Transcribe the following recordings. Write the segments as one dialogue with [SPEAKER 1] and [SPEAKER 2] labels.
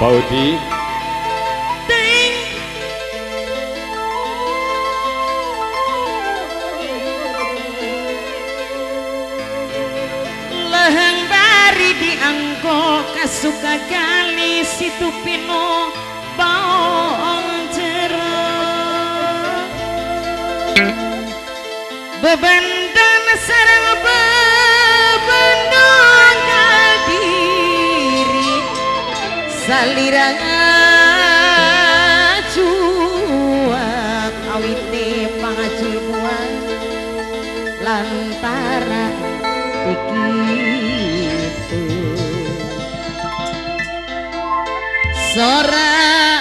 [SPEAKER 1] Bapak Udi.
[SPEAKER 2] Leheng bari dianggo kasuka kali situ pino baong cerah bebendan sarang bebendang diri salira cuak awite pangajuan lantara begitu sora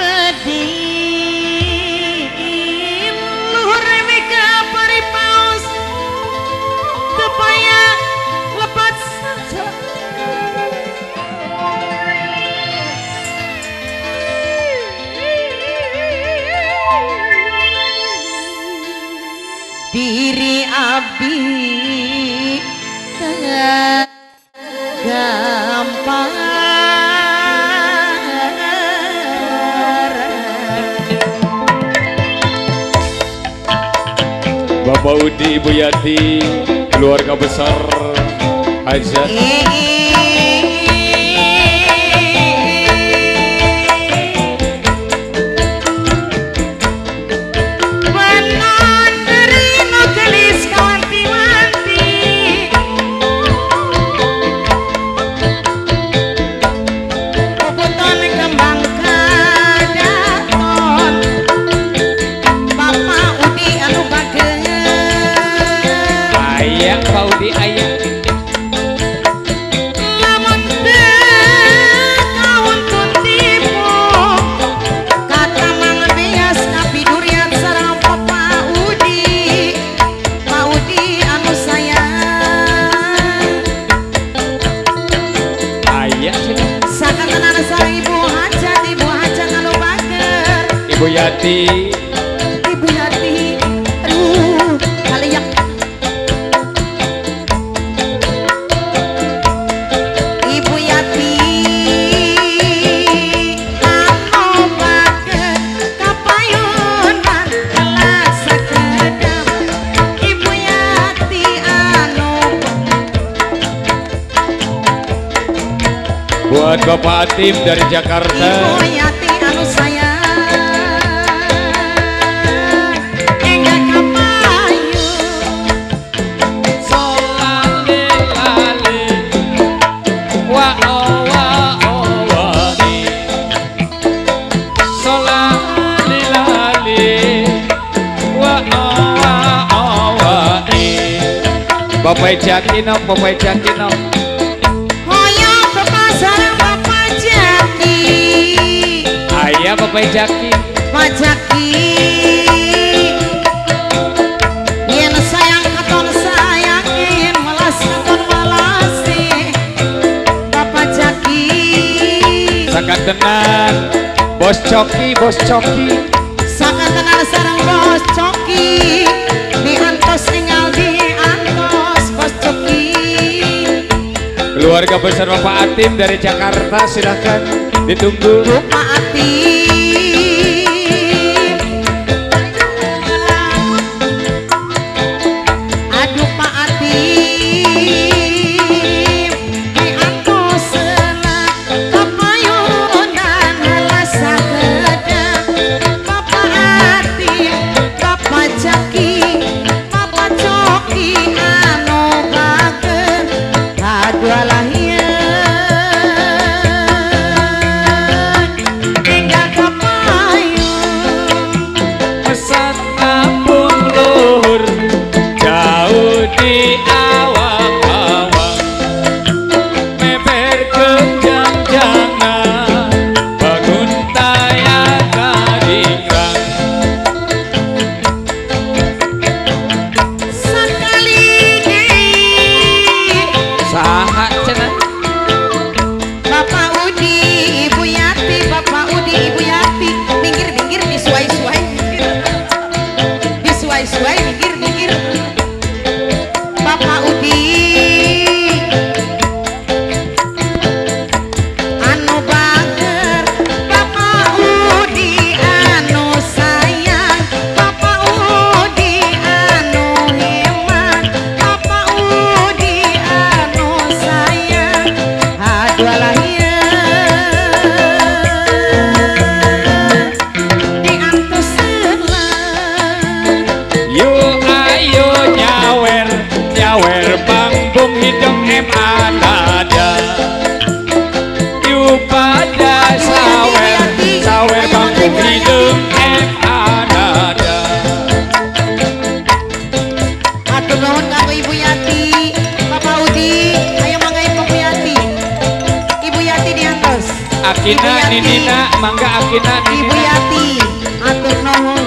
[SPEAKER 2] bedin luhur mega paripaus tepaya lepas saja diri abdi gampang
[SPEAKER 1] Bapak Udi, Ibu Yati, keluarga besar Hajat. Ibu Yati,
[SPEAKER 2] Ibu Yati, aduh, kaliyak. Ibu Yati, anu baget kapayunan kelas sekedap. Ibu Yati anu
[SPEAKER 1] buat Bapak Atim dari Jakarta.
[SPEAKER 2] Ibu Yati anu sayang.
[SPEAKER 1] Bapak Jakino, Bapak Jakino.
[SPEAKER 2] Hoyong ke pasar Bapak Jaki.
[SPEAKER 1] Ayah Bapak Jaki.
[SPEAKER 2] Pak Jaki. Yen sayang katon sayangin, melas katon melasi. Bapak Jaki.
[SPEAKER 1] Sangat tenan, Bos Coki, Bos Coki.
[SPEAKER 2] Sangat tenan sarang Bos Coki. Diantos tinggal diantos Bos Coki.
[SPEAKER 1] Keluarga besar Bapak Atim dari Jakarta, silahkan ditunggu.
[SPEAKER 2] Bapak Atim. Aduh Pak Atim, diantos senang kapayunan rasa gedang. Bapak Atim, Bapak Jaki, Bapak Coki anu bager kadua lahir.
[SPEAKER 1] Pesan kampung luhur jauh di awang-awang, meper kenjang-jangan bangun tayang kadingkang.
[SPEAKER 2] Sekali
[SPEAKER 1] Saha cenah
[SPEAKER 2] Bapak Udi, Ibu Yati, Bapak Udi, Ibu Yati, minggir-minggir disuai-suai, disuai-suai, minggir-minggir. Bapak Udi, anu bager
[SPEAKER 1] Yuk ayo nyawer nyawer bangbung hidung ada. Yuk pada sawer sawer bangbung hidung ada.
[SPEAKER 2] Atur nuhun kanggo Ibu Yati, Bapak Udi, ayo mangga Ibu Yati. Ibu Yati diantos.
[SPEAKER 1] Akina Ninina mangga Akina
[SPEAKER 2] Ibu
[SPEAKER 1] Ninina.
[SPEAKER 2] Yati, atur nuhun.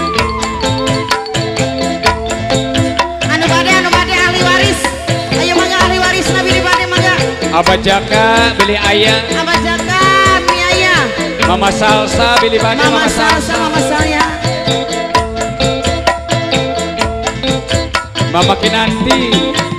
[SPEAKER 2] Anu bade ahli waris. Ayo mangga ahli waris nabi di bade mangga.
[SPEAKER 1] Abah Jaka beli ayah.
[SPEAKER 2] Abah Jaka, Mi Ayah.
[SPEAKER 1] Mama Salsa beli bade
[SPEAKER 2] Mama Salsa, Mama Salya.
[SPEAKER 1] Mama Kinanti